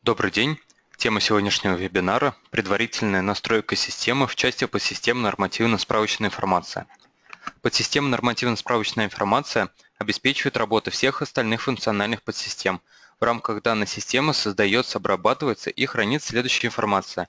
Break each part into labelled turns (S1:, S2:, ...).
S1: Добрый день. Тема сегодняшнего вебинара – предварительная настройка системы в части подсистемы нормативно-справочная информация. Подсистема нормативно-справочная информация обеспечивает работу всех остальных функциональных подсистем. В рамках данной системы создается, обрабатывается и хранится следующая информация.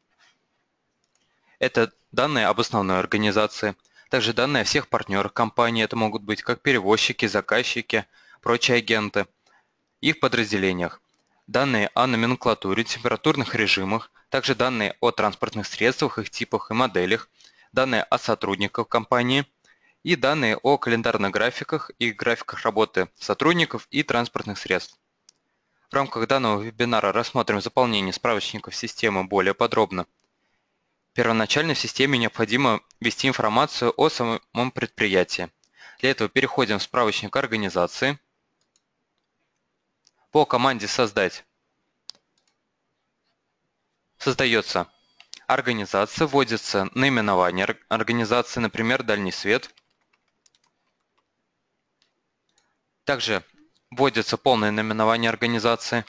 S1: Это данные об основной организации, также данные о всех партнерах компании, это могут быть как перевозчики, заказчики, прочие агенты, их подразделениях. Данные о номенклатуре, температурных режимах, также данные о транспортных средствах, их типах и моделях, данные о сотрудниках компании и данные о календарных графиках и графиках работы сотрудников и транспортных средств. В рамках данного вебинара рассмотрим заполнение справочников системы более подробно. Первоначально в системе необходимо ввести информацию о самом предприятии. Для этого переходим в справочник организации. По команде «Создать» создается организация, вводится наименование организации, например, «Дальний свет». Также вводится полное наименование организации.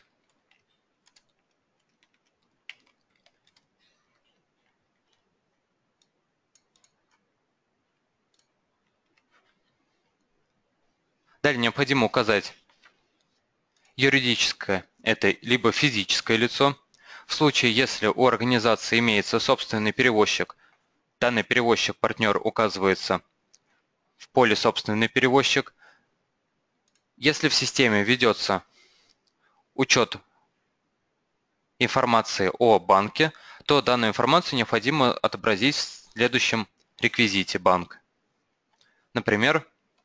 S1: Далее необходимо указать юридическое, это либо физическое лицо. В случае, если у организации имеется собственный перевозчик, данный перевозчик-партнер указывается в поле «Собственный перевозчик». Если в системе ведется учет информации о банке, то данную информацию необходимо отобразить в следующем реквизите банк. Например,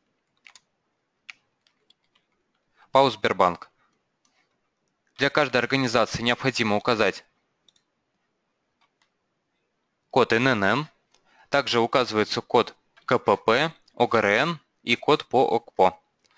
S1: ПАО «Сбербанк». Для каждой организации необходимо указать код ННН, также указывается код КПП, ОГРН и код по ОКПО.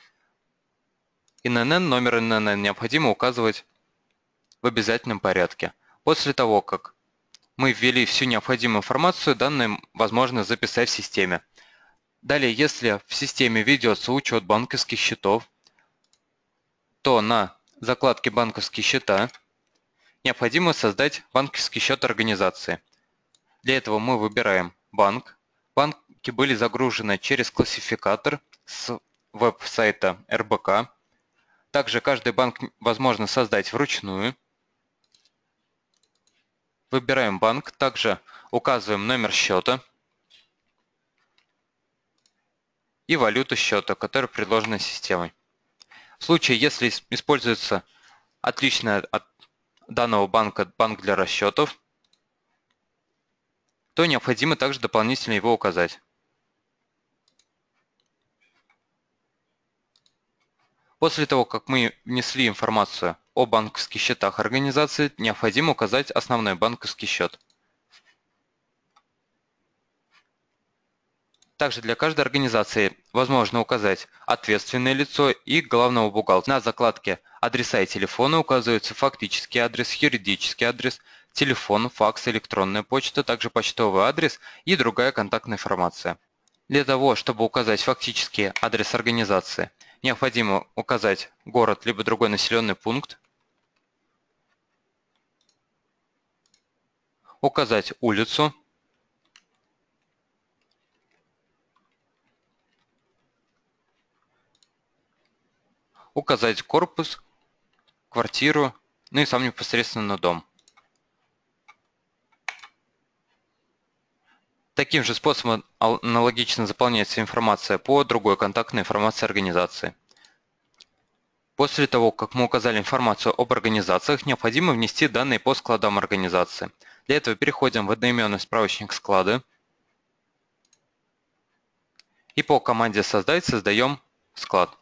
S1: ИНН, номер ИНН необходимо указывать в обязательном порядке. После того, как мы ввели всю необходимую информацию, данные возможно записать в системе. Далее, если в системе ведется учет банковских счетов, то на закладке «Банковские счета» необходимо создать банковский счет организации. Для этого мы выбираем банк. Банки были загружены через классификатор с веб-сайта РБК. Также каждый банк возможно создать вручную. Выбираем банк, также указываем номер счета и валюту счета, которая предложена системой. В случае, если используется отличный от данного банка банк для расчетов, то необходимо также дополнительно его указать. После того, как мы внесли информацию о банковских счетах организации, необходимо указать основной банковский счет. Также для каждой организации возможно указать ответственное лицо и главного бухгалтера. На закладке «Адреса и телефоны» указывается фактический адрес, юридический адрес, телефон, факс, электронная почта, также почтовый адрес и другая контактная информация. Для того, чтобы указать фактический адрес организации, необходимо указать город либо другой населенный пункт, указать улицу, указать корпус, квартиру, ну и сам непосредственно дом. Таким же способом аналогично заполняется информация по другой контактной информации организации. После того, как мы указали информацию об организациях, необходимо внести данные по складам организации. Для этого переходим в одноименный справочник склада и по команде «Создать» создаем склад.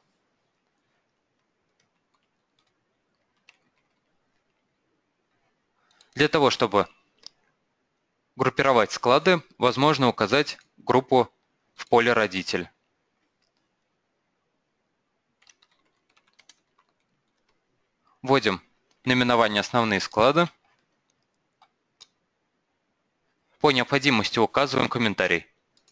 S1: Для того, чтобы группировать склады, возможно указать группу в поле «Родитель». Вводим наименование «Основные склады». По необходимости указываем комментарий.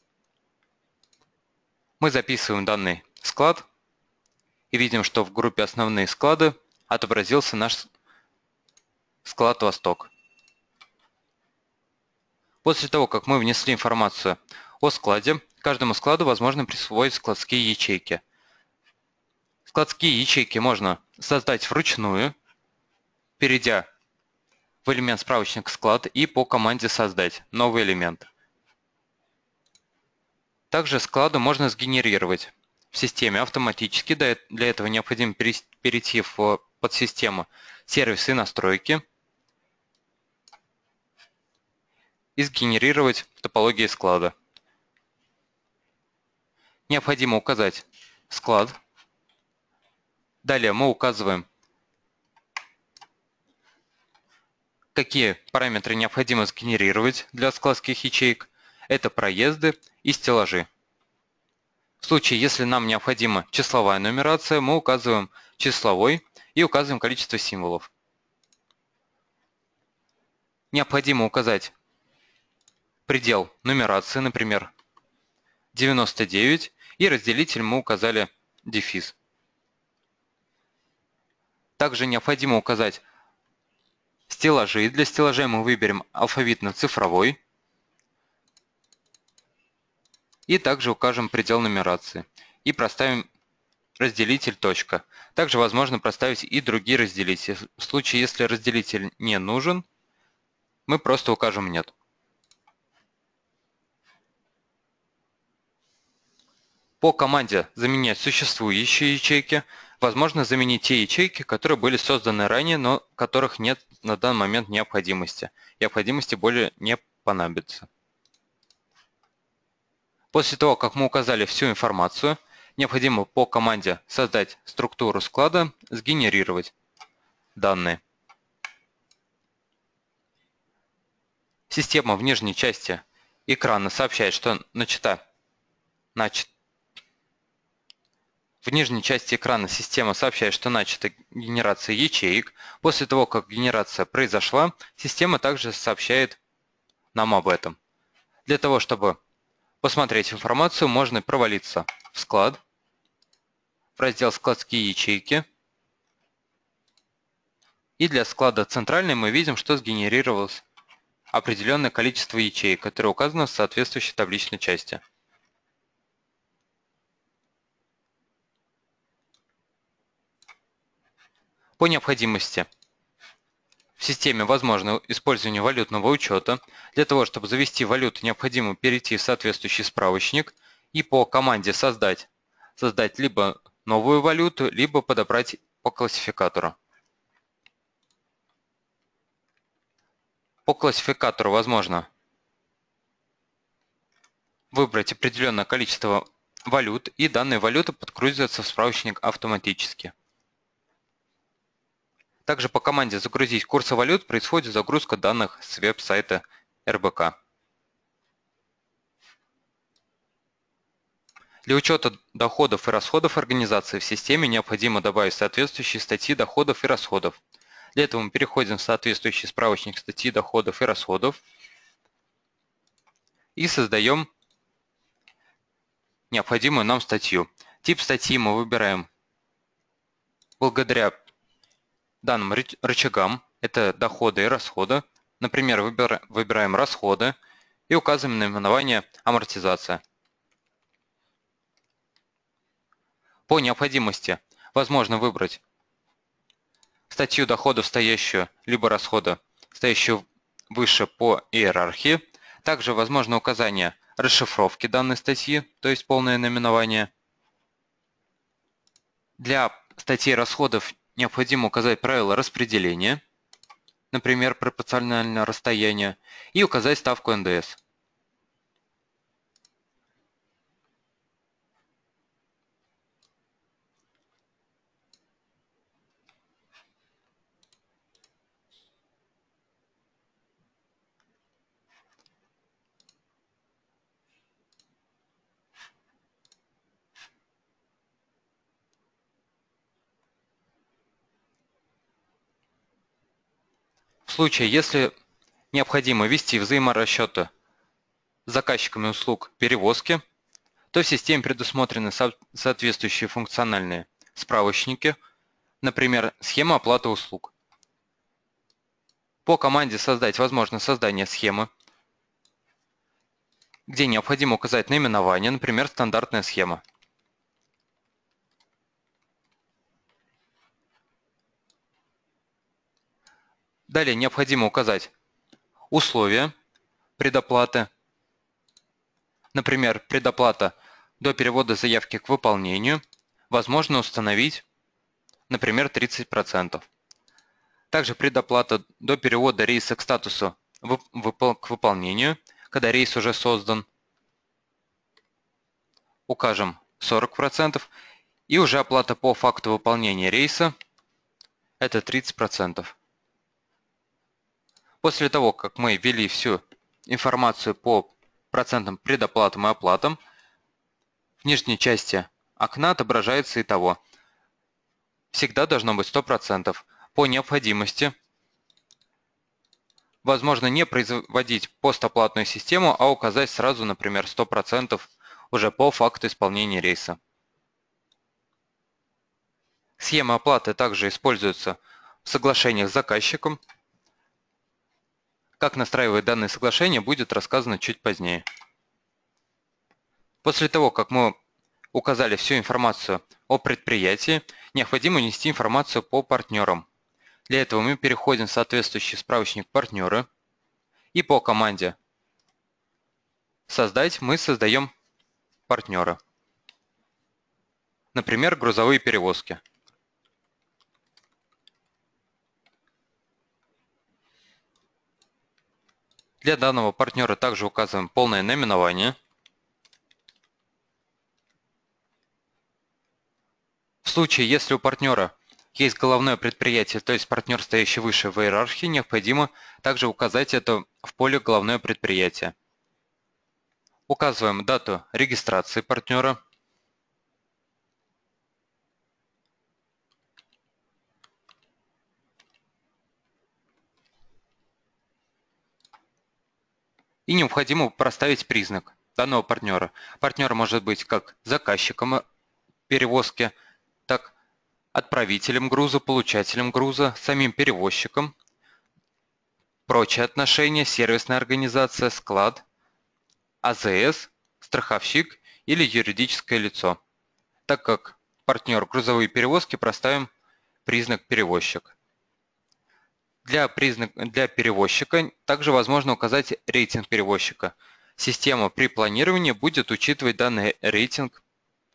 S1: Мы записываем данный склад и видим, что в группе «Основные склады» отобразился наш Склад «Восток». После того, как мы внесли информацию о складе, каждому складу возможно присвоить складские ячейки. Складские ячейки можно создать вручную, перейдя в элемент справочник «Склад» и по команде «Создать» новый элемент. Также склады можно сгенерировать в системе автоматически. Для этого необходимо перейти в подсистему «Сервисы и настройки» и сгенерировать топологии склада. Необходимо указать склад. Далее мы указываем, какие параметры необходимо сгенерировать для складских ячеек. Это проезды и стеллажи. В случае, если нам необходима числовая нумерация, мы указываем числовой и указываем количество символов. Необходимо указать предел нумерации, например, 99, и разделитель мы указали дефис. Также необходимо указать стеллажи. Для стеллажей мы выберем алфавитно-цифровой. И также укажем предел нумерации. И проставим разделитель точка. Также возможно проставить и другие разделители. В случае, если разделитель не нужен, мы просто укажем нет. По команде «Заменять существующие ячейки» возможно заменить те ячейки, которые были созданы ранее, но которых нет на данный момент необходимости. Необходимости более не понадобится. После того, как мы указали всю информацию, необходимо по команде «Создать структуру склада», сгенерировать данные. Система в нижней части экрана сообщает, что в нижней части экрана система сообщает, что начата генерация ячеек. После того, как генерация произошла, система также сообщает нам об этом. Для того, чтобы посмотреть информацию, можно провалиться в склад, в раздел «Складские ячейки». И для склада «Центральный» мы видим, что сгенерировалось определенное количество ячеек, которое указано в соответствующей табличной части. По необходимости в системе возможно использование валютного учета. Для того, чтобы завести валюту, необходимо перейти в соответствующий справочник и по команде создать либо новую валюту, либо подобрать по классификатору. По классификатору возможно выбрать определенное количество валют, и данные валюты подгрузятся в справочник автоматически. Также по команде «Загрузить курсы валют» происходит загрузка данных с веб-сайта РБК. Для учета доходов и расходов организации в системе необходимо добавить соответствующие статьи доходов и расходов. Для этого мы переходим в соответствующий справочник статьи доходов и расходов и создаем необходимую нам статью. Тип статьи мы выбираем благодаря данным рычагам. Это доходы и расходы. Например, выбираем расходы и указываем наименование «Амортизация». По необходимости возможно выбрать статью доходов, стоящую, либо расхода, стоящую выше по иерархии. Также возможно указание расшифровки данной статьи, то есть полное наименование. Для статей расходов необходимо указать правила распределения, например, пропорциональное расстояние, и указать ставку НДС. В случае, если необходимо ввести взаиморасчеты с заказчиками услуг перевозки, то в системе предусмотрены соответствующие функциональные справочники, например, схема оплаты услуг. По команде «Создать» возможно создание схемы, где необходимо указать наименование, например, стандартная схема. Далее необходимо указать условия предоплаты, например, предоплата до перевода заявки к выполнению, возможно установить, например, 30%. Также предоплата до перевода рейса к статусу к выполнению, когда рейс уже создан, укажем 40%, и уже оплата по факту выполнения рейса – это 30%. После того, как мы ввели всю информацию по процентным предоплатам и оплатам, в нижней части окна отображается итого. Всегда должно быть 100%. По необходимости возможно не производить постоплатную систему, а указать сразу, например, 100% уже по факту исполнения рейса. Схема оплаты также используется в соглашениях с заказчиком. Как настраивать данные соглашения, будет рассказано чуть позднее. После того, как мы указали всю информацию о предприятии, необходимо внести информацию по партнерам. Для этого мы переходим в соответствующий справочник партнеры и по команде «Создать» мы создаем партнера. Например, грузовые перевозки. Для данного партнера также указываем полное наименование. В случае, если у партнера есть головное предприятие, то есть партнер, стоящий выше в иерархии, необходимо также указать это в поле «Головное предприятие». Указываем дату регистрации партнера. И необходимо проставить признак данного партнера. Партнер может быть как заказчиком перевозки, так отправителем груза, получателем груза, самим перевозчиком, прочие отношения, сервисная организация, склад, АЗС, страховщик или юридическое лицо. Так как партнер грузовые перевозки, проставим признак перевозчик. Для перевозчика также возможно указать рейтинг перевозчика. Система при планировании будет учитывать данный рейтинг.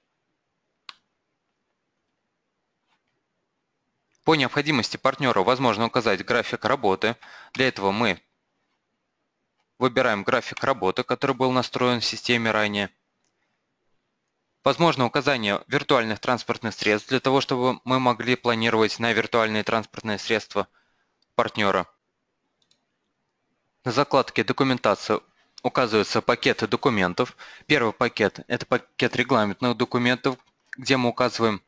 S1: По необходимости партнеру возможно указать график работы. Для этого мы выбираем график работы, который был настроен в системе ранее. Возможно указание виртуальных транспортных средств, для того, чтобы мы могли планировать на виртуальные транспортные средства партнера. На закладке «Документация» указываются пакеты документов. Первый пакет – это пакет регламентных документов, где мы указываем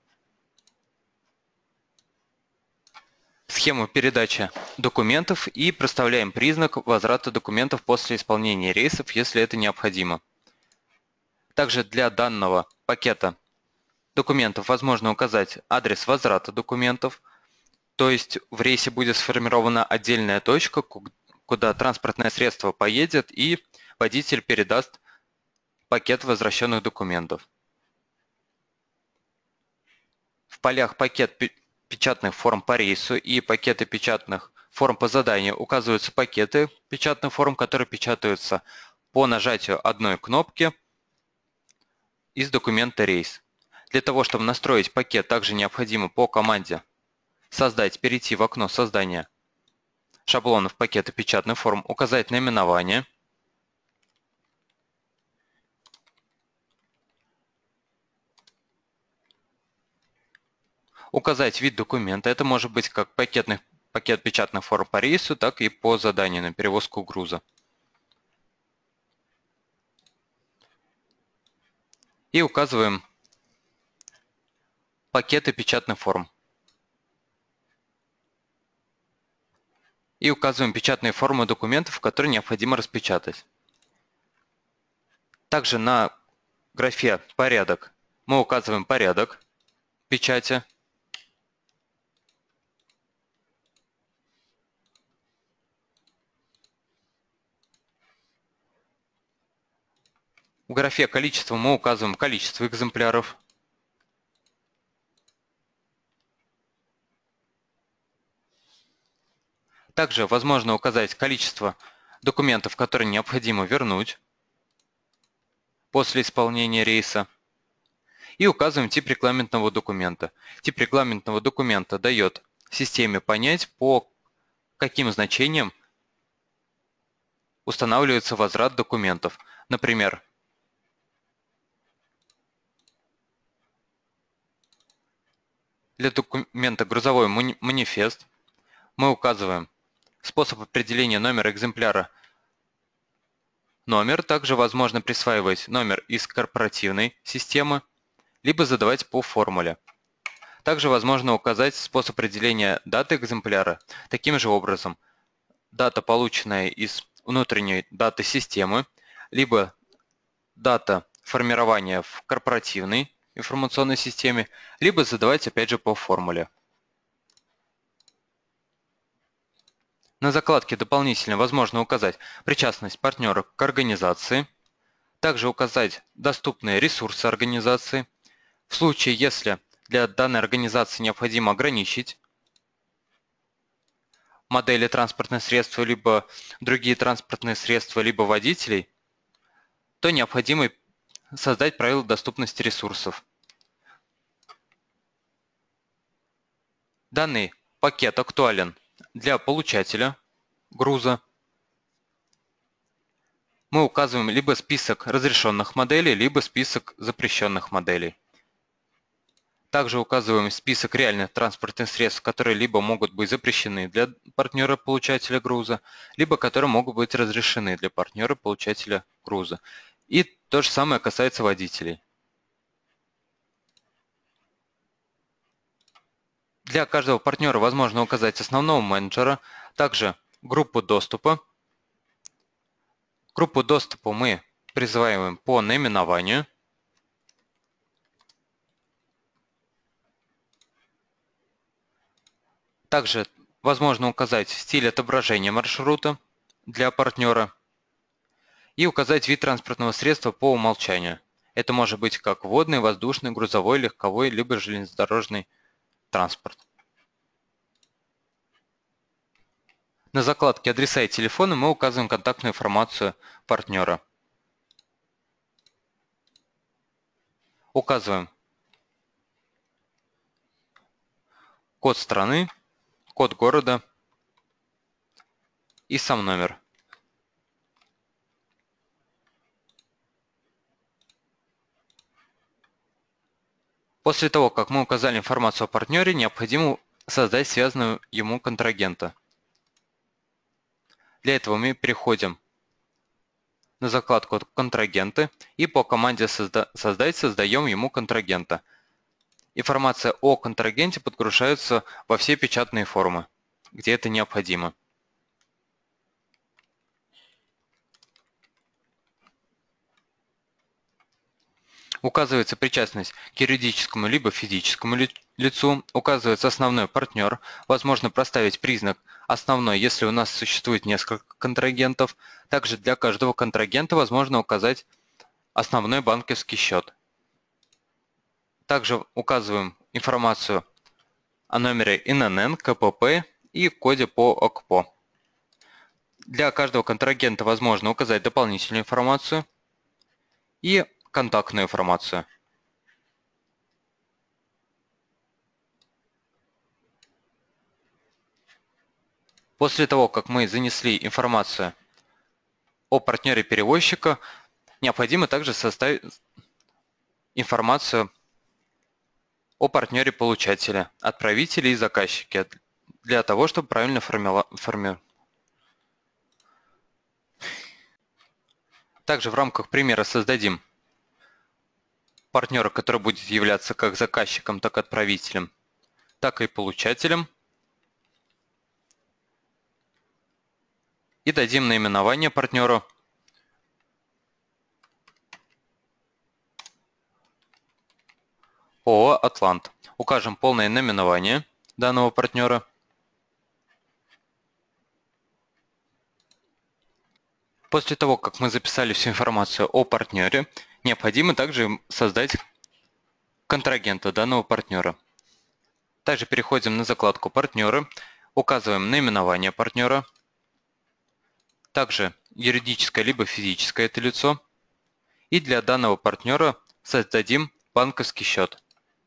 S1: схему передачи документов и проставляем признак возврата документов после исполнения рейсов, если это необходимо. Также для данного пакета документов возможно указать адрес возврата документов, то есть в рейсе будет сформирована отдельная точка, куда транспортное средство поедет и водитель передаст пакет возвращенных документов. В полях «Пакет печатных форм по рейсу» и «Пакеты печатных форм по заданию» указываются пакеты печатных форм, которые печатаются по нажатию одной кнопки из документа «Рейс». Для того, чтобы настроить пакет, также необходимо по команде «Создать» перейти в окно создания шаблонов пакета печатных форм, указать наименование, указать вид документа. Это может быть как пакет печатных форм по рейсу, так и по заданию на перевозку груза. И указываем пакеты печатных форм. И указываем печатные формы документов, которые необходимо распечатать. Также на графе «Порядок» мы указываем порядок печати. В графе «Количество» мы указываем количество экземпляров. Также возможно указать количество документов, которые необходимо вернуть после исполнения рейса. И указываем тип регламентного документа. Тип регламентного документа дает системе понять, по каким значениям устанавливается возврат документов. Например, для документа «Грузовой манифест» мы указываем способ определения номера экземпляра. Номер также возможно присваивать номер из корпоративной системы, либо задавать по формуле. Также возможно указать способ определения даты экземпляра таким же образом. Дата, полученная из внутренней даты системы, либо дата формирования в корпоративной информационной системе, либо задавать опять же по формуле. На закладке дополнительно возможно указать причастность партнера к организации, также указать доступные ресурсы организации. В случае, если для данной организации необходимо ограничить модели транспортных средств, либо другие транспортные средства, либо водителей, то необходимо создать правила доступности ресурсов. Данный пакет актуален для получателя груза. Мы указываем либо список разрешенных моделей, либо список запрещенных моделей. Также указываем список реальных транспортных средств, которые либо могут быть запрещены для партнера-получателя груза, либо которые могут быть разрешены для партнера-получателя груза. И то же самое касается водителей. Для каждого партнера возможно указать основного менеджера, также группу доступа. Группу доступа мы присваиваем по наименованию. Также возможно указать стиль отображения маршрута для партнера и указать вид транспортного средства по умолчанию. Это может быть как водный, воздушный, грузовой, легковой, либо железнодорожный транспорт. На закладке «Адреса и телефоны» мы указываем контактную информацию партнера. Указываем код страны, код города и сам номер. После того, как мы указали информацию о партнере, необходимо создать связанного ему контрагента. Для этого мы переходим на закладку «Контрагенты» и по команде «Создать» создаем ему контрагента. Информация о контрагенте подгружается во все печатные формы, где это необходимо. Указывается причастность к юридическому либо физическому лицу, указывается основной партнер, возможно проставить признак «основной», если у нас существует несколько контрагентов. Также для каждого контрагента возможно указать основной банковский счет. Также указываем информацию о номере ИНН, КПП и коде по ОКПО. Для каждого контрагента возможно указать дополнительную информацию и контактную информацию. После того, как мы занесли информацию о партнере перевозчика, необходимо также составить информацию о партнере получателя, отправителе и заказчике, для того, чтобы правильно формировать. Также в рамках примера создадим партнера, который будет являться как заказчиком, так и отправителем, так и получателем. И дадим наименование партнеру. ООО «Атлант». Укажем полное наименование данного партнера. После того, как мы записали всю информацию о партнере, необходимо также создать контрагента данного партнера. Также переходим на закладку «Партнеры», указываем наименование партнера, также юридическое либо физическое это лицо, и для данного партнера создадим банковский счет.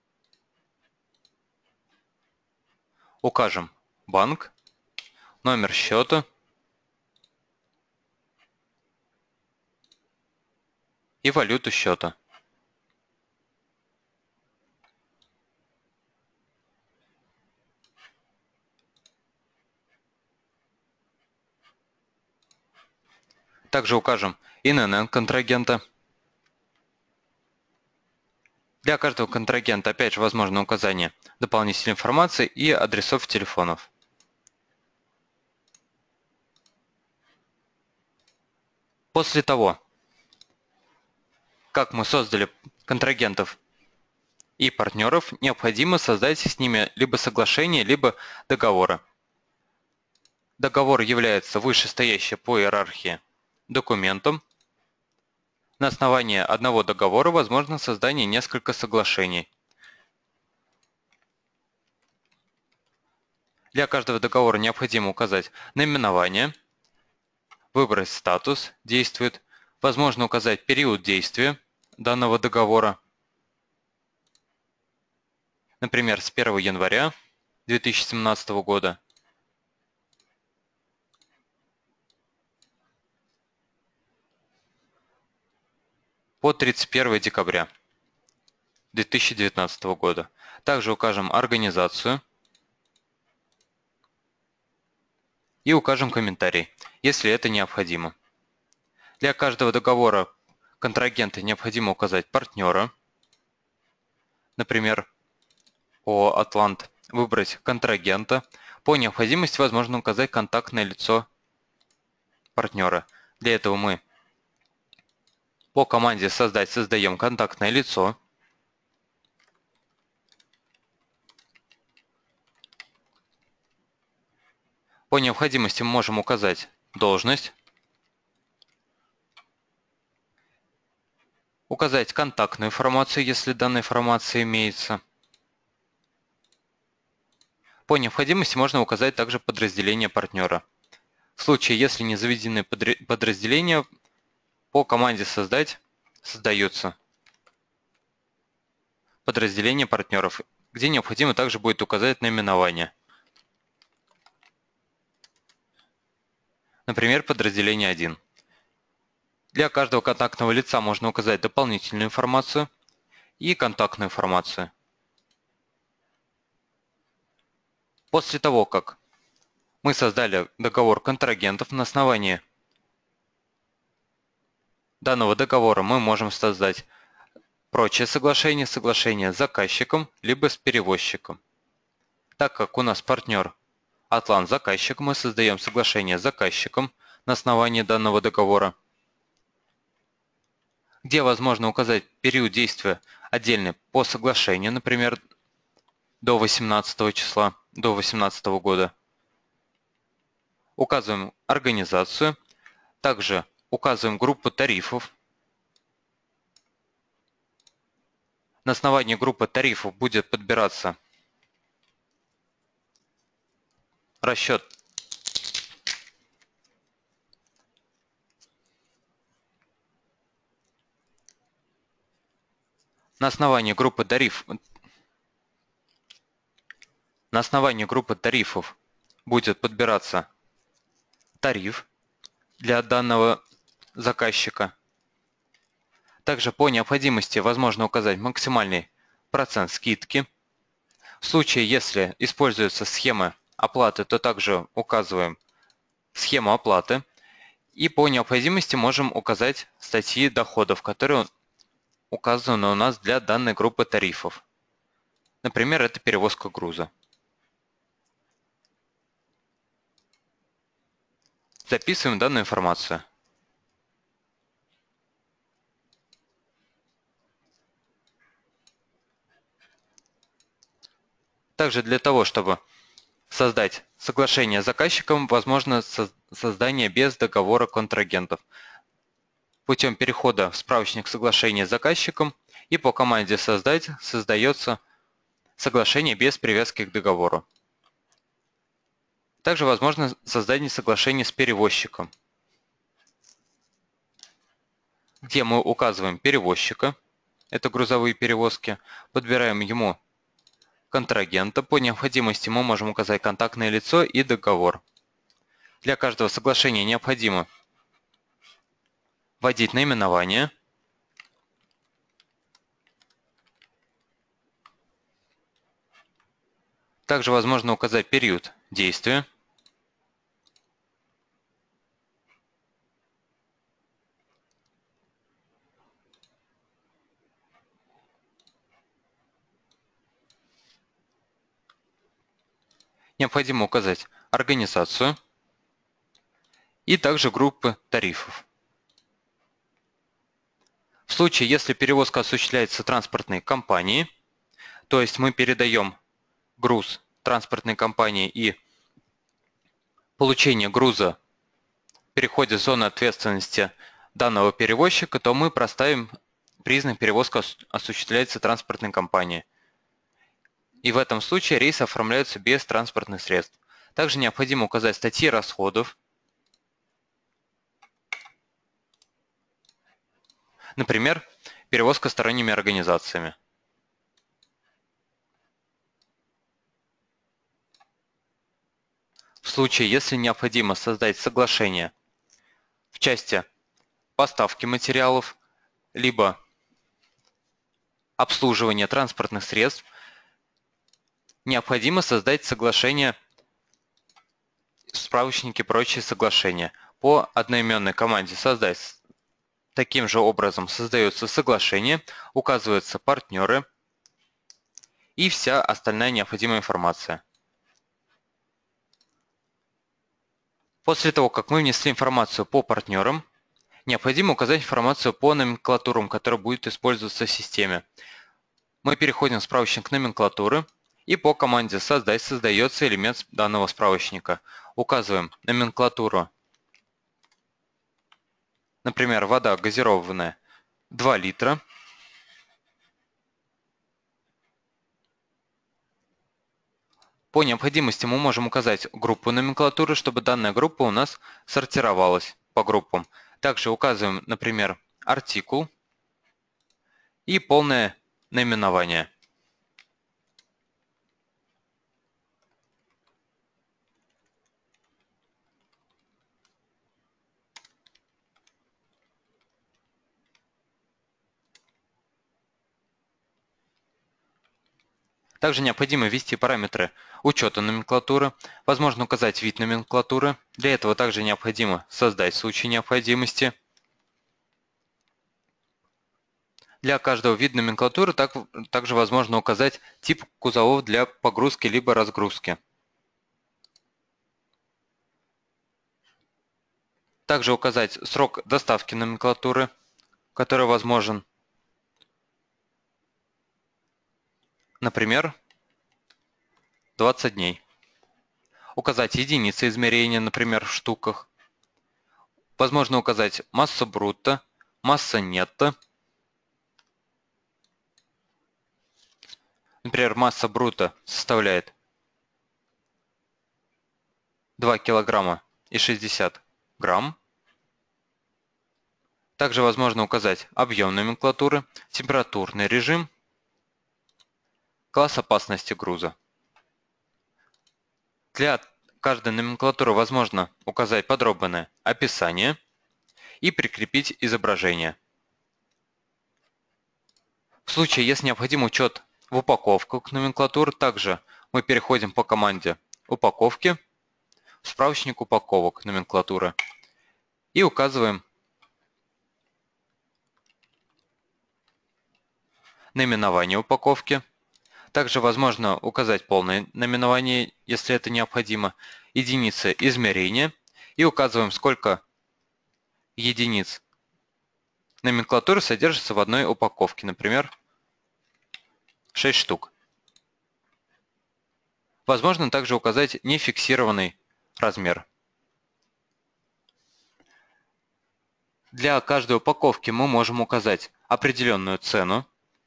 S1: Укажем банк, номер счета и валюту счета. Также укажем ИНН контрагента. Для каждого контрагента опять же возможно указание дополнительной информации и адресов телефонов. После того, как мы создали контрагентов и партнеров, необходимо создать с ними либо соглашение, либо договоры. Договор является вышестоящим по иерархии документом. На основании одного договора возможно создание нескольких соглашений. Для каждого договора необходимо указать наименование, выбрать статус «Действует», возможно указать период действия данного договора, например, с 1 января 2017 года по 31 декабря 2019 года. Также укажем организацию и укажем комментарий, если это необходимо. Для каждого договора контрагента необходимо указать партнера, например, ООО «Атлант», выбрать контрагента. По необходимости возможно указать контактное лицо партнера. Для этого мы по команде «Создать» создаем контактное лицо. По необходимости мы можем указать должность, указать контактную информацию, если данная информация имеется. По необходимости можно указать также подразделение партнера. В случае, если не заведены подразделения, по команде «Создать» создаются подразделения партнеров, где необходимо также будет указать наименование. Например, подразделение 1. Для каждого контактного лица можно указать дополнительную информацию и контактную информацию. После того, как мы создали договор контрагентов, на основании данного договора мы можем создать прочее соглашение, соглашение с заказчиком, либо с перевозчиком. Так как у нас партнер Атлант заказчик, мы создаем соглашение с заказчиком на основании данного договора, где возможно указать период действия отдельный по соглашению, например, до 18 числа, до 18 года. Указываем организацию, также указываем группу тарифов. На основании группы тарифов будет подбираться расчет на основании группы тарифов будет подбираться тариф для данного заказчика. Также по необходимости возможно указать максимальный процент скидки. В случае, если используются схемы оплаты, то также указываем схему оплаты. И по необходимости можем указать статьи доходов, которые указаны у нас для данной группы тарифов. Например, это перевозка груза. Записываем данную информацию. Также для того, чтобы создать соглашение с заказчиком, возможно создание без договора контрагентов путем перехода в справочник соглашения с заказчиком и по команде «Создать» создается соглашение без привязки к договору. Также возможно создание соглашения с перевозчиком, где мы указываем перевозчика, это грузовые перевозки, подбираем ему контрагента, по необходимости мы можем указать контактное лицо и договор. Для каждого соглашения необходимо вводить наименование, также возможно указать период действия, необходимо указать организацию и также группы тарифов. В случае, если перевозка осуществляется транспортной компанией, то есть мы передаем груз транспортной компании и получение груза переходит в зону ответственности данного перевозчика, то мы проставим признак «Перевозка осуществляется транспортной компанией». И в этом случае рейсы оформляются без транспортных средств. Также необходимо указать статьи расходов, например, перевозка сторонними организациями. В случае, если необходимо создать соглашение в части поставки материалов, либо обслуживания транспортных средств, необходимо создать соглашение в справочнике «Прочие соглашения». По одноименной команде «Создать» таким же образом создается соглашение, указываются партнеры и вся остальная необходимая информация. После того, как мы внесли информацию по партнерам, необходимо указать информацию по номенклатурам, которая будет использоваться в системе. Мы переходим в справочник номенклатуры и по команде «Создать» создается элемент данного справочника. Указываем номенклатуру, например, вода газированная 2 литра. По необходимости мы можем указать группу номенклатуры, чтобы данная группа у нас сортировалась по группам. Также указываем, например, артикул и полное наименование. Также необходимо ввести параметры учета номенклатуры, возможно указать вид номенклатуры. Для этого также необходимо создать в случае необходимости. Для каждого вида номенклатуры также возможно указать тип кузовов для погрузки либо разгрузки. Также указать срок доставки номенклатуры, который возможен. Например, 20 дней. Указать единицы измерения, например, в штуках. Возможно указать массу брутто, масса нетто. Например, масса брутто составляет 2 килограмма и 60 грамм. Также возможно указать объем номенклатуры, температурный режим, класс опасности груза. Для каждой номенклатуры возможно указать подробное описание и прикрепить изображение. В случае, если необходим учет в упаковку к номенклатуре, также мы переходим по команде «Упаковки» в справочник упаковок номенклатуры и указываем наименование упаковки. Также возможно указать полное наименование, если это необходимо, единицы измерения и указываем, сколько единиц номенклатуры содержится в одной упаковке, например, 6 штук. Возможно также указать нефиксированный размер. Для каждой упаковки мы можем указать определенную цену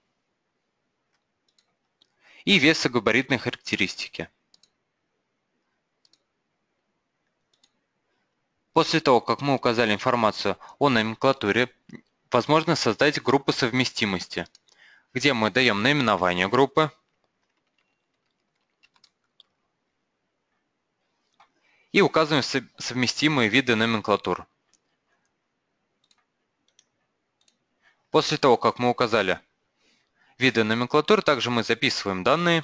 S1: и весогабаритные характеристики. После того, как мы указали информацию о номенклатуре, возможно создать группу совместимости, где мы даем наименование группы и указываем совместимые виды номенклатур. После того, как мы указали виды номенклатур, также мы записываем данные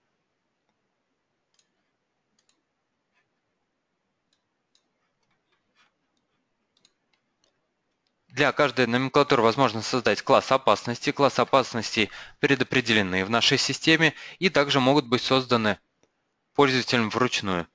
S1: Для каждой номенклатуры возможно создать класс опасности. Классы опасностей предопределены в нашей системе и также могут быть созданы пользователем вручную,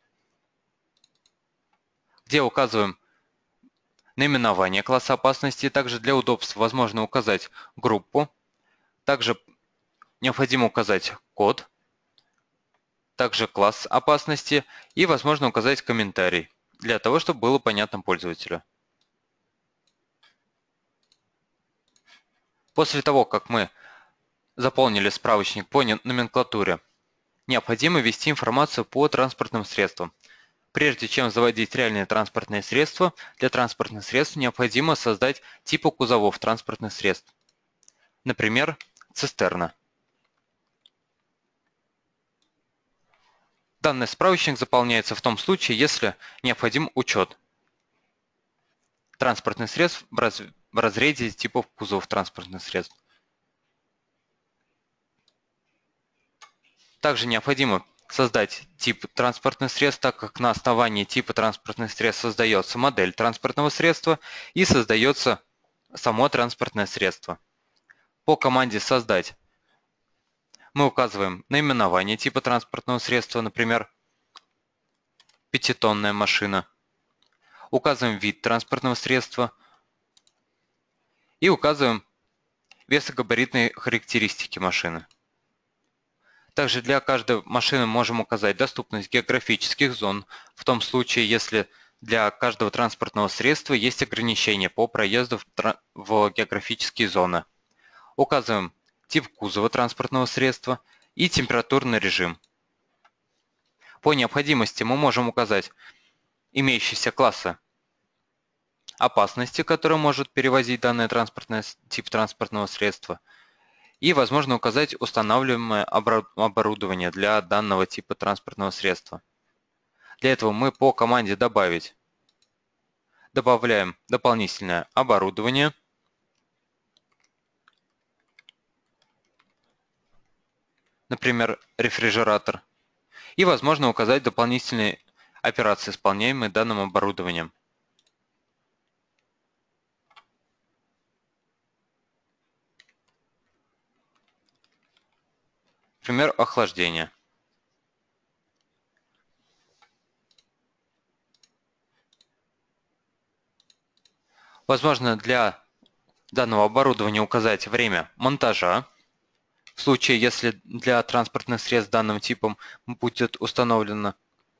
S1: где указываем наименование класса опасности. Также для удобства возможно указать группу. Также необходимо указать код, также класс опасности и возможно указать комментарий, для того, чтобы было понятно пользователю. После того, как мы заполнили справочник по номенклатуре, необходимо ввести информацию по транспортным средствам. Прежде чем заводить реальные транспортные средства, для транспортных средств необходимо создать типы кузовов транспортных средств. Например, цистерна. Данный справочник заполняется в том случае, если необходим учет транспортных средств в разрезе типов кузовов транспортных средств. Также необходимо создать тип транспортных средств, так как на основании типа транспортных средств создается модель транспортного средства и создается само транспортное средство. По команде «Создать» мы указываем наименование типа транспортного средства, например, пятитонная машина. Указываем вид транспортного средства и указываем весогабаритные характеристики машины. Также для каждой машины можем указать доступность географических зон, в том случае, если для каждого транспортного средства есть ограничения по проезду в географические зоны. Указываем тип кузова транспортного средства и температурный режим. По необходимости мы можем указать имеющиеся классы опасности, которые может перевозить данный тип транспортного средства, и возможно указать устанавливаемое оборудование для данного типа транспортного средства. Для этого мы по команде «Добавить» добавляем дополнительное оборудование, например, рефрижератор, и возможно указать дополнительные операции, исполняемые данным оборудованием. Например, охлаждение. Возможно для данного оборудования указать время монтажа. В случае, если для транспортных средств данным типом будет установлено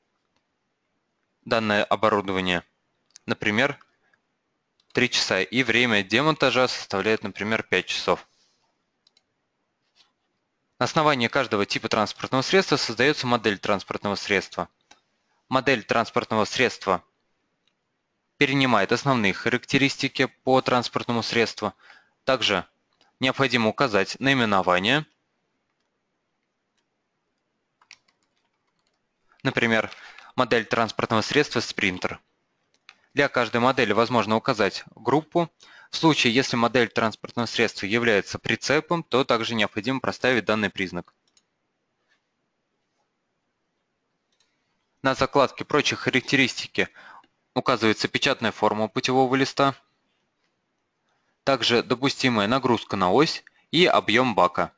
S1: данное оборудование, например, 3 часа, и время демонтажа составляет, например, 5 часов. На основании каждого типа транспортного средства создается модель транспортного средства. Модель транспортного средства перенимает основные характеристики по транспортному средству. Также необходимо указать наименование. Например, модель транспортного средства «Спринтер». Для каждой модели возможно указать группу. В случае, если модель транспортного средства является прицепом, то также необходимо проставить данный признак. На закладке «Прочие характеристики» указывается печатная форма путевого листа, также допустимая нагрузка на ось и объем бака.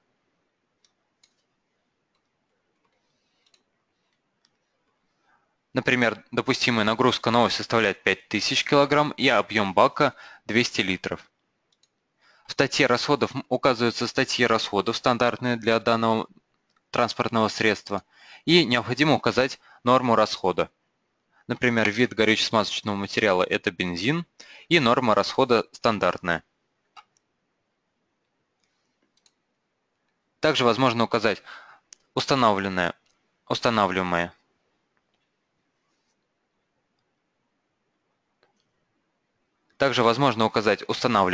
S1: Например, допустимая нагрузка на ось составляет 5000 кг и объем бака 200 литров. В статье расходов указываются статьи расходов, стандартные для данного транспортного средства, И необходимо указать норму расхода. Например, вид горюче-смазочного материала – это бензин, и норма расхода стандартная. Также возможно указать устанавливаемое. Также возможно указать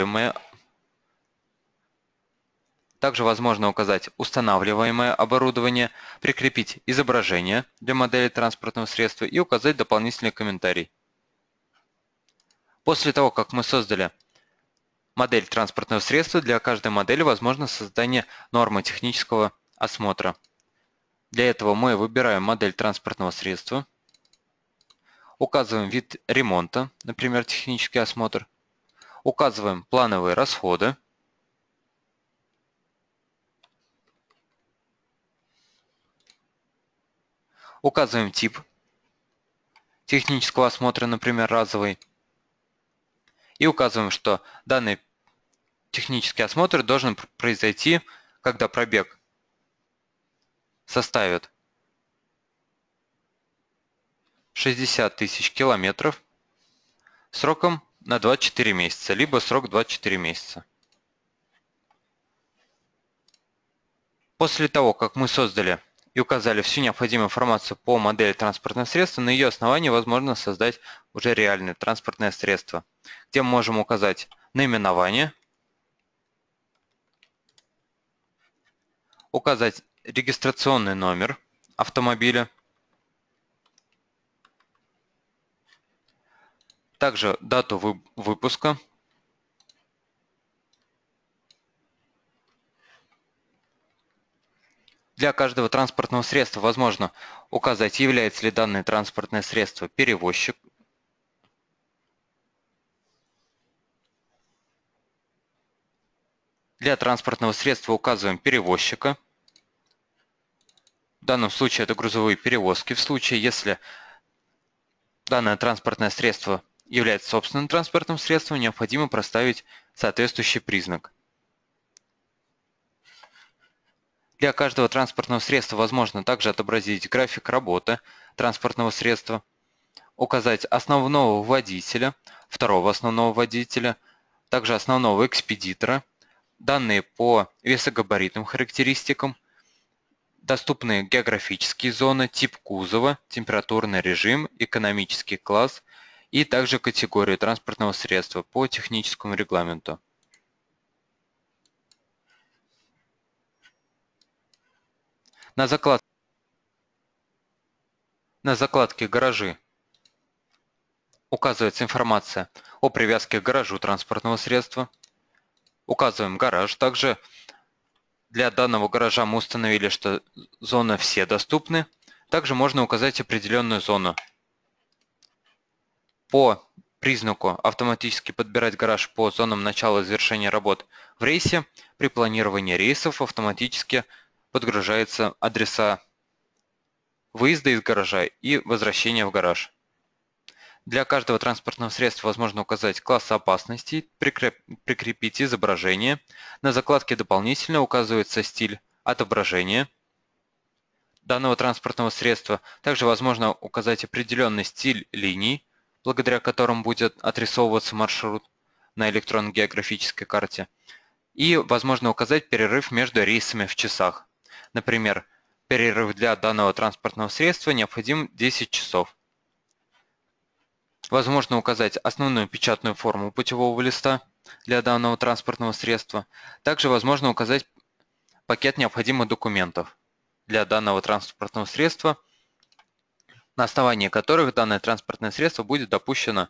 S1: устанавливаемое оборудование, прикрепить изображение для модели транспортного средства и указать дополнительный комментарий. После того, как мы создали модель транспортного средства, для каждой модели возможно создание нормы технического осмотра. Для этого мы выбираем модель транспортного средства, указываем вид ремонта, например, технический осмотр, указываем плановые расходы, указываем тип технического осмотра, например, разовый, и указываем, что данный технический осмотр должен произойти, когда пробег составит 60 тысяч километров сроком на 24 месяца, либо срок 24 месяца. После того, как мы создали и указали всю необходимую информацию по модели транспортного средства, на ее основании возможно создать уже реальное транспортное средство, где мы можем указать наименование, указать регистрационный номер автомобиля, также дату выпуска, для каждого транспортного средства возможно указать, является ли данное транспортное средство перевозчик. Для транспортного средства указываем перевозчика. В данном случае это грузовые перевозки. В случае, если данное транспортное средство является собственным транспортным средством, необходимо проставить соответствующий признак. Для каждого транспортного средства возможно также отобразить график работы транспортного средства, указать основного водителя, второго основного водителя, также основного экспедитора, данные по весогабаритным характеристикам, доступные географические зоны, тип кузова, температурный режим, экономический класс и также категорию транспортного средства по техническому регламенту. На закладке «Гаражи» указывается информация о привязке к гаражу транспортного средства. Указываем гараж. Также для данного гаража мы установили, что зоны все доступны. Также можно указать определенную зону. По признаку автоматически подбирать гараж по зонам начала и завершения работ в рейсе. При планировании рейсов автоматически подгружаются адреса выезда из гаража и возвращения в гараж. Для каждого транспортного средства возможно указать класс опасности, прикрепить изображение. На закладке дополнительно указывается стиль отображения данного транспортного средства. Также возможно указать определенный стиль линий, благодаря которым будет отрисовываться маршрут на электронно-географической карте. И возможно указать перерыв между рейсами в часах. Например, перерыв для данного транспортного средства необходим 10 часов. Возможно указать основную печатную форму путевого листа для данного транспортного средства. Также возможно указать пакет необходимых документов для данного транспортного средства, на основании которых данное транспортное средство будет допущено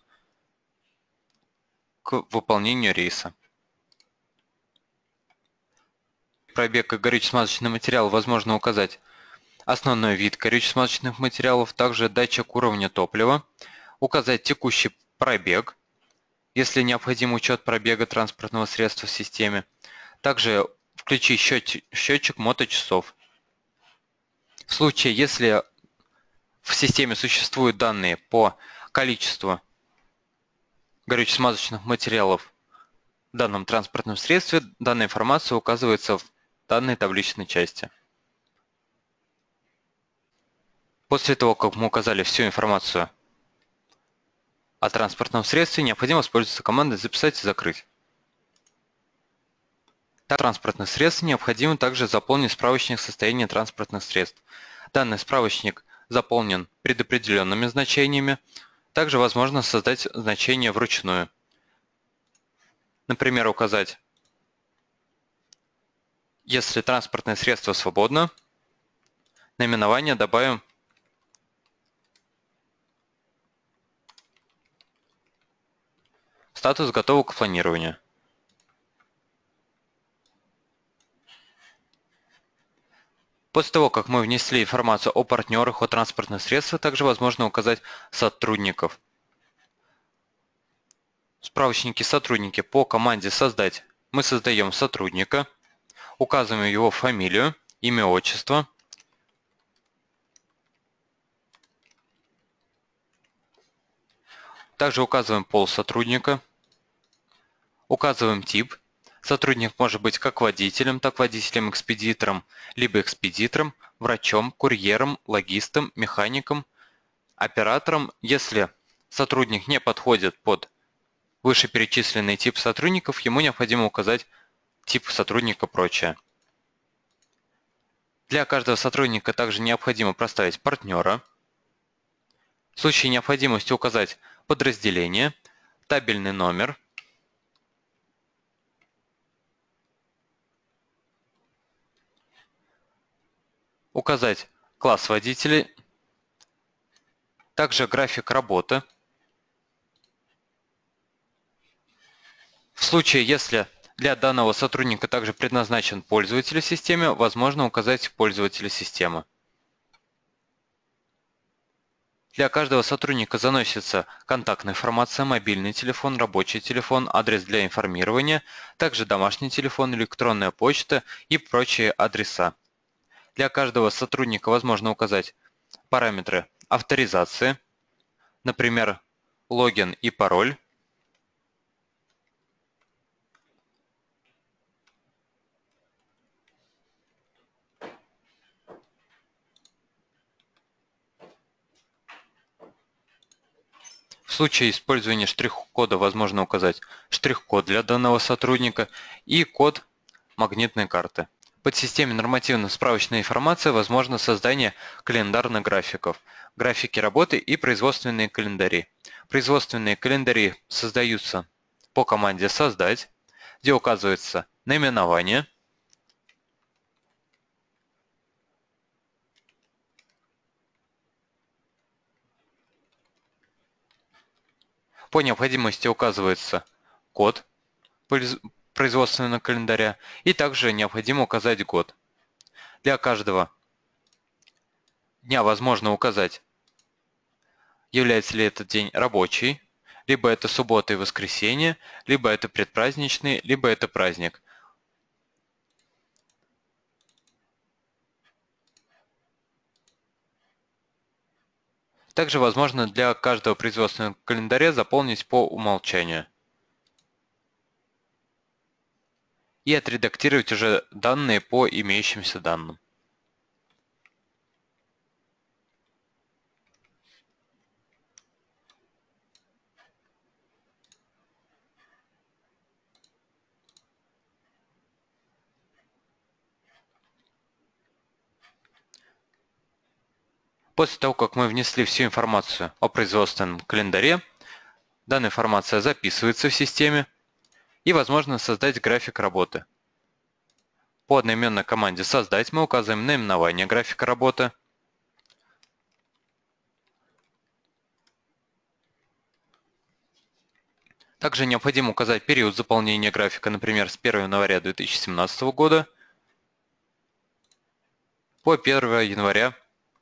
S1: к выполнению рейса. Пробег и горюче-смазочный материал возможно указать основной вид горюче-смазочных материалов, также датчик уровня топлива, указать текущий пробег, если необходим учет пробега транспортного средства в системе, также включить счетчик моточасов. В случае, если в системе существуют данные по количеству горюче-смазочных материалов в данном транспортном средстве, данная информация указывается в данной табличной части. После того, как мы указали всю информацию о транспортном средстве, необходимо воспользоваться командой «Записать и закрыть». Для транспортных средств необходимо также заполнить справочник состояния транспортных средств. Данный справочник заполнен предопределенными значениями. Также возможно создать значение вручную. Например, указать, если транспортное средство свободно, наименование добавим статус готово к планированию. После того, как мы внесли информацию о партнерах, о транспортных средствах, также возможно указать сотрудников. В справочнике «Сотрудники» по команде «Создать» мы создаем сотрудника, указываем его фамилию, имя, отчество. Также указываем пол сотрудника, указываем тип. Сотрудник может быть как водителем, так водителем-экспедитором, либо экспедитором, врачом, курьером, логистом, механиком, оператором. Если сотрудник не подходит под вышеперечисленный тип сотрудников, ему необходимо указать тип сотрудника «Прочее». Для каждого сотрудника также необходимо проставить партнера. В случае необходимости указать подразделение, табельный номер, указать класс водителя, также график работы. В случае, если для данного сотрудника также предназначен пользователь системы, возможно указать пользователя системы. Для каждого сотрудника заносится контактная информация, мобильный телефон, рабочий телефон, адрес для информирования, также домашний телефон, электронная почта и прочие адреса. Для каждого сотрудника возможно указать параметры авторизации, например, логин и пароль. В случае использования штрих-кода возможно указать штрих-код для данного сотрудника и код магнитной карты. В подсистеме нормативно-справочной информации возможно создание календарных графиков, графики работы и производственные календари. Производственные календари создаются по команде «Создать», где указывается наименование, по необходимости указывается код производственного календаря и также необходимо указать год. Для каждого дня возможно указать, является ли этот день рабочий, либо это суббота и воскресенье, либо это предпраздничный, либо это праздник. Также возможно для каждого производственного календаря заполнить по умолчанию и отредактировать уже данные по имеющимся данным. После того, как мы внесли всю информацию о производственном календаре, данная информация записывается в системе и возможно создать график работы. По одноименной команде «Создать» мы указываем наименование графика работы, также необходимо указать период заполнения графика, например, с 1 января 2017 года по 1 января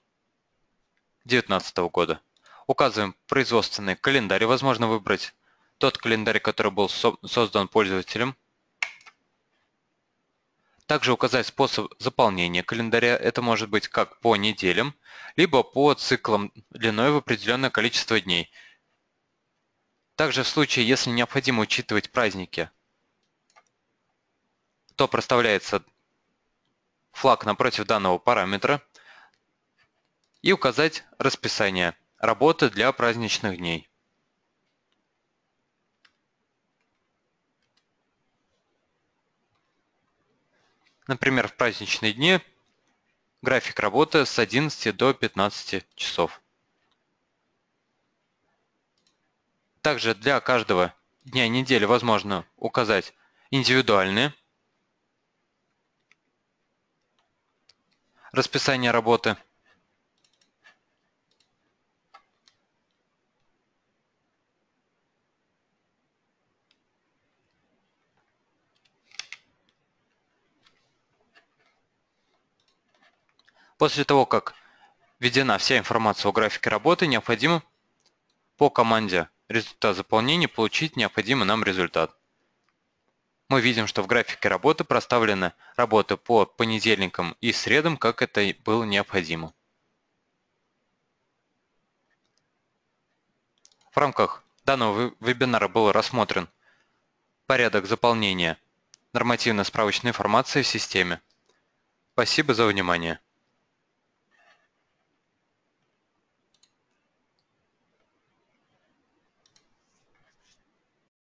S1: 2019 года. Указываем производственный календарь, возможно выбрать тот календарь, который был создан пользователем. Также указать способ заполнения календаря, это может быть как по неделям, либо по циклам длиной в определенное количество дней. Также в случае, если необходимо учитывать праздники, то проставляется флаг напротив данного параметра и указать расписание работы для праздничных дней. Например, в праздничные дни график работы с 11 до 15 часов. Также для каждого дня недели возможно указать индивидуальные расписание работы. После того, как введена вся информация о графике работы, необходимо по команде результат заполнения получить необходимый нам результат. Мы видим, что в графике работы проставлены работы по понедельникам и средам, как это и было необходимо. В рамках данного вебинара был рассмотрен порядок заполнения нормативно-справочной информации в системе. Спасибо за внимание.